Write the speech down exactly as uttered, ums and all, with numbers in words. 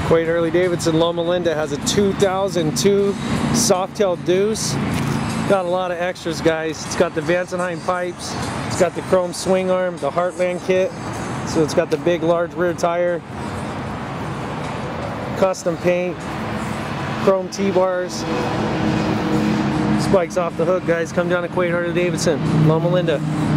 Quaid Harley-Davidson Loma Linda has a two thousand two Softail Deuce. Got a lot of extras, guys. It's got the Vance and Hines pipes. It's got the chrome swing arm, the Heartland kit. So it's got the big, large rear tire, custom paint, chrome T-bars. Spikes off the hook, guys. Come down to Quaid Harley-Davidson, Loma Linda.